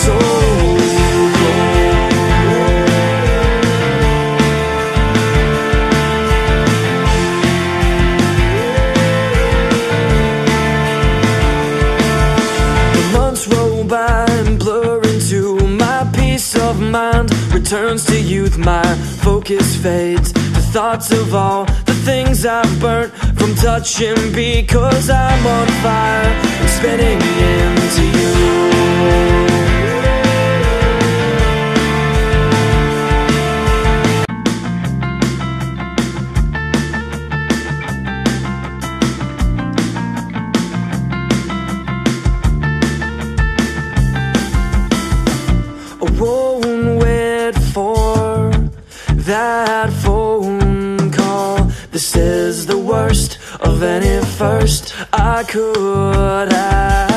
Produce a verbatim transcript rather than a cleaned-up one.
so roll by and blur into my peace of mind. Returns to youth, my focus fades. The thoughts of all the things I've burnt from touching, because I'm on fire and spinning into you. I won't wait for that phone call. This is the worst of any first I could have.